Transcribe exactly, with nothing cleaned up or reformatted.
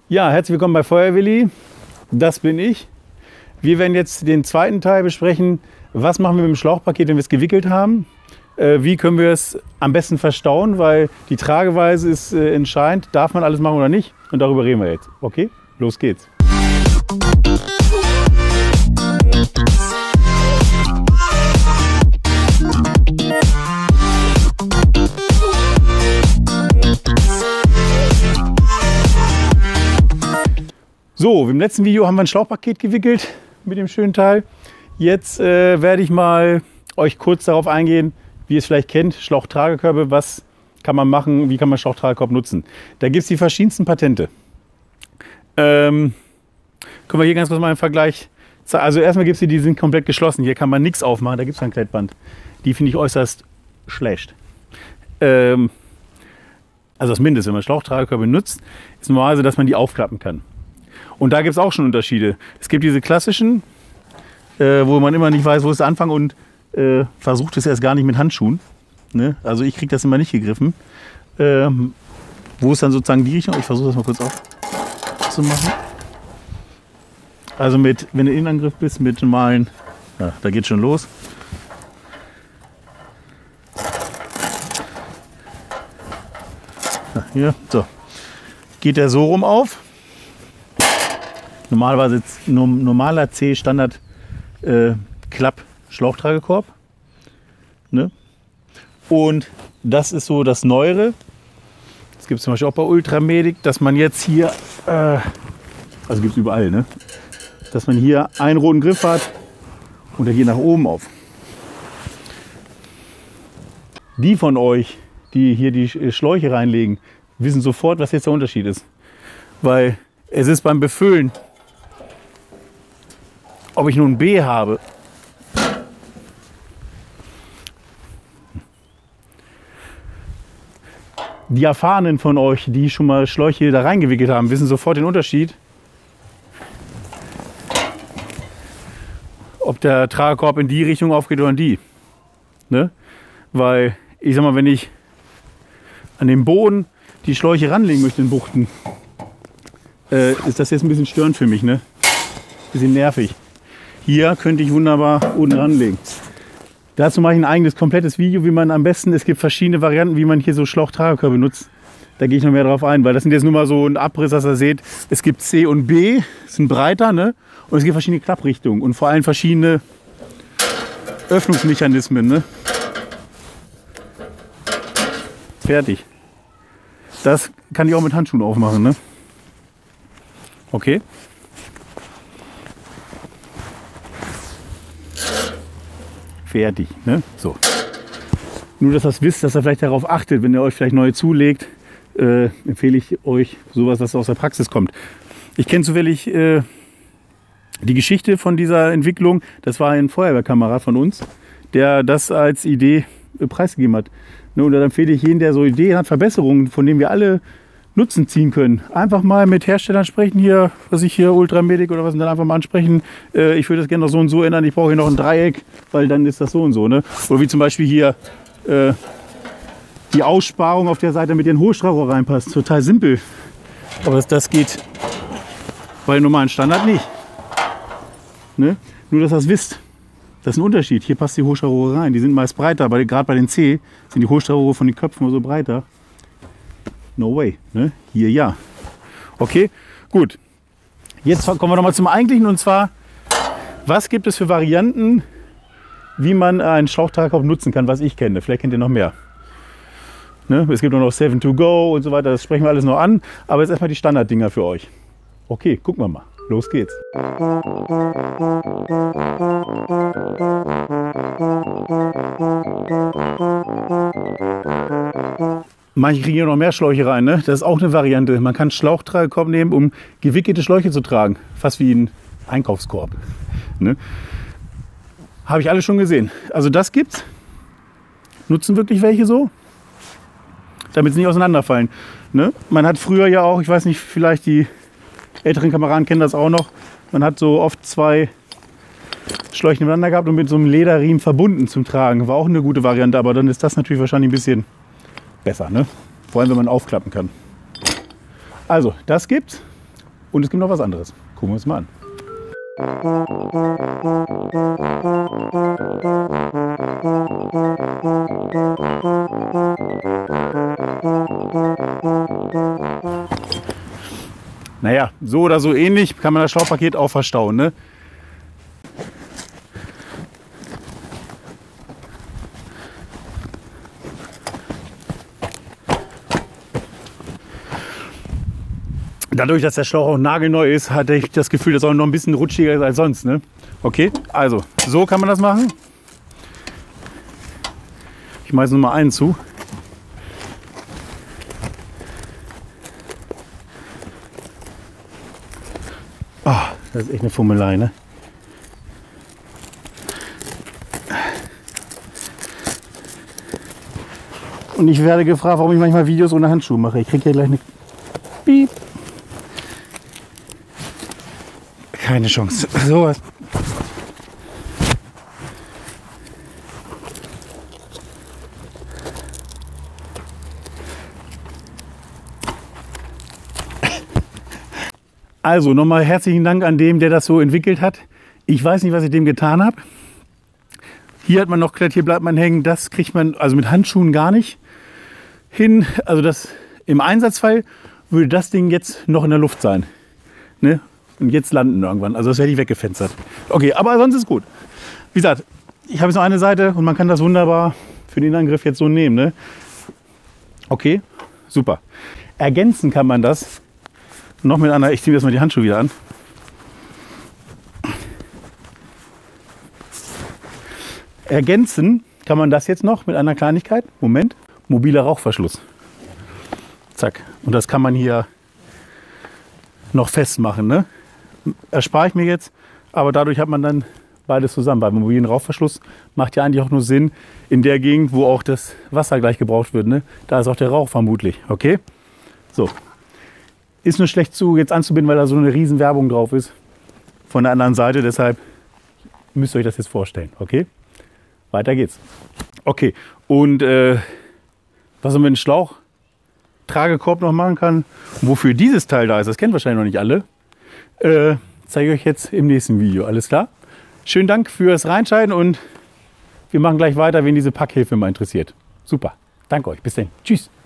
Ja, herzlich willkommen bei Feuerwilli. Das bin ich. Wir werden jetzt den zweiten Teil besprechen. Was machen wir mit dem Schlauchpaket, wenn wir es gewickelt haben? Äh, wie können wir es am besten verstauen? Weil die Trageweise ist äh, entscheidend. Darf man alles machen oder nicht? Und darüber reden wir jetzt. Okay, los geht's. So, im letzten Video haben wir ein Schlauchpaket gewickelt mit dem schönen Teil. Jetzt äh, werde ich mal euch kurz darauf eingehen, wie ihr es vielleicht kennt, Schlauchtragekörbe, was kann man machen, wie kann man Schlauchtragekorb nutzen. Da gibt es die verschiedensten Patente. Ähm, können wir hier ganz kurz mal einen Vergleich zeigen. Also erstmal gibt es hier, die sind komplett geschlossen, hier kann man nichts aufmachen, da gibt es ein Klettband. Die finde ich äußerst schlecht. Ähm, also das Mindeste, wenn man Schlauchtragekörbe nutzt, ist normalerweise, dass man die aufklappen kann. Und da gibt es auch schon Unterschiede. Es gibt diese klassischen, äh, wo man immer nicht weiß, wo ist der Anfang und äh, versucht es erst gar nicht mit Handschuhen. Ne? Also ich kriege das immer nicht gegriffen. Ähm, wo ist dann sozusagen die Richtung? Ich versuche das mal kurz aufzumachen. Also mit, wenn du in Angriff bist, mit normalen, ja, da geht schon los. Ja, hier, so. Geht der so rum auf. Normalerweise normaler C-Standard äh, Klapp-Schlauchtragekorb. Ne? Und das ist so das Neuere. Das gibt es zum Beispiel auch bei Ultramedic, dass man jetzt hier, äh, also gibt es überall, ne? Dass man hier einen roten Griff hat und der geht nach oben auf. Die von euch, die hier die Schläuche reinlegen, wissen sofort, was jetzt der Unterschied ist. Weil es ist beim Befüllen, ob ich nun ein B habe, die Erfahrenen von euch, die schon mal Schläuche da reingewickelt haben, wissen sofort den Unterschied, ob der Tragekorb in die Richtung aufgeht oder in die. Ne? Weil, ich sag mal, wenn ich an den Boden die Schläuche ranlegen möchte in Buchten, äh, ist das jetzt ein bisschen störend für mich, ne? Bisschen nervig. Hier könnte ich wunderbar unten ranlegen. Dazu mache ich ein eigenes komplettes Video, wie man am besten, es gibt verschiedene Varianten, wie man hier so Schlauchtragekörbe nutzt. Da gehe ich noch mehr drauf ein, weil das sind jetzt nur mal so ein Abriss, dass ihr seht, es gibt C und B, sind breiter, ne? Und es gibt verschiedene Klapprichtungen und vor allem verschiedene Öffnungsmechanismen, ne? Fertig. Das kann ich auch mit Handschuhen aufmachen, ne? Okay. Fertig, ne? So. Nur, dass ihr das wisst, dass ihr vielleicht darauf achtet, wenn ihr euch vielleicht neue zulegt, äh, empfehle ich euch sowas, was aus der Praxis kommt. Ich kenne zufällig äh, die Geschichte von dieser Entwicklung. Das war ein Feuerwehrkamerad von uns, der das als Idee äh, preisgegeben hat. Ne? Und da empfehle ich jeden, der so Ideen hat, Verbesserungen, von denen wir alle Nutzen ziehen können. Einfach mal mit Herstellern sprechen, hier, was ich hier, Ultramedic oder was, und dann einfach mal ansprechen, äh, ich würde das gerne noch so und so ändern, ich brauche hier noch ein Dreieck, weil dann ist das so und so. Ne? Oder wie zum Beispiel hier äh, die Aussparung auf der Seite mit den Hohlstrahrohr reinpasst. Total simpel. Aber das, das geht bei normalen Standard nicht. Ne? Nur, dass ihr das wisst. Das ist ein Unterschied. Hier passt die Hohlstrahrohre rein. Die sind meist breiter, aber gerade bei den C sind die Hohlstrahrohre von den Köpfen nur so breiter. No way. Ne? Hier ja. Okay, gut. Jetzt kommen wir noch mal zum Eigentlichen, und zwar, was gibt es für Varianten, wie man einen Schlauchtragekorb nutzen kann, was ich kenne. Vielleicht kennt ihr noch mehr. Ne? Es gibt auch noch seven to go und so weiter, das sprechen wir alles noch an. Aber jetzt erstmal die Standarddinger für euch. Okay, gucken wir mal. Los geht's. Manche kriegen hier noch mehr Schläuche rein, ne? Das ist auch eine Variante. Man kann Schlauchtragekorb nehmen, um gewickelte Schläuche zu tragen. Fast wie ein Einkaufskorb. Ne? Habe ich alle schon gesehen. Also das gibt's. Nutzen wirklich welche so? Damit sie nicht auseinanderfallen. Ne? Man hat früher ja auch, ich weiß nicht, vielleicht die älteren Kameraden kennen das auch noch. Man hat so oft zwei Schläuche nebeneinander gehabt und mit so einem Lederriemen verbunden zum Tragen. War auch eine gute Variante, aber dann ist das natürlich wahrscheinlich ein bisschen besser, ne? Vor allem, wenn man aufklappen kann. Also, das gibt's. Und es gibt noch was anderes. Gucken wir uns mal an. Naja, so oder so ähnlich kann man das Schlauchpaket auch verstauen, ne? Dadurch, dass der Schlauch auch nagelneu ist, hatte ich das Gefühl, dass er auch noch ein bisschen rutschiger ist als sonst, ne? Okay, also so kann man das machen. Ich mache jetzt nur mal einen zu. Oh, das ist echt eine Fummelei, ne? Und ich werde gefragt, warum ich manchmal Videos ohne Handschuhe mache. Ich kriege hier gleich eine Piep. Keine Chance. So was. Also nochmal herzlichen Dank an dem, der das so entwickelt hat. Ich weiß nicht, was ich dem getan habe. Hier hat man noch gesagt, hier bleibt man hängen. Das kriegt man also mit Handschuhen gar nicht hin. Also das im Einsatzfall würde das Ding jetzt noch in der Luft sein. Ne? Und jetzt landen irgendwann. Also das hätte ich weggefenstert. Okay, aber sonst ist gut. Wie gesagt, ich habe jetzt noch eine Seite und man kann das wunderbar für den Angriff jetzt so nehmen. Ne? Okay, super. Ergänzen kann man das noch mit einer, ich ziehe jetzt mal die Handschuhe wieder an. Ergänzen kann man das jetzt noch mit einer Kleinigkeit. Moment, mobiler Rauchverschluss. Zack. Und das kann man hier noch festmachen. Ne? Erspare ich mir jetzt, aber dadurch hat man dann beides zusammen. Beim mobilen Rauchverschluss macht ja eigentlich auch nur Sinn in der Gegend, wo auch das Wasser gleich gebraucht wird. Ne? Da ist auch der Rauch vermutlich. Okay? So. Ist nur schlecht zu jetzt anzubinden, weil da so eine riesen Werbung drauf ist von der anderen Seite. Deshalb müsst ihr euch das jetzt vorstellen. Okay? Weiter geht's. Okay. Und äh, was man mit dem Schlauch Tragekorb noch machen kann, und wofür dieses Teil da ist, das kennen wahrscheinlich noch nicht alle, äh, zeige ich euch jetzt im nächsten Video. Alles klar? Schönen Dank fürs Reinschalten und wir machen gleich weiter, wen diese Packhilfe mal interessiert. Super. Danke euch. Bis dann. Tschüss.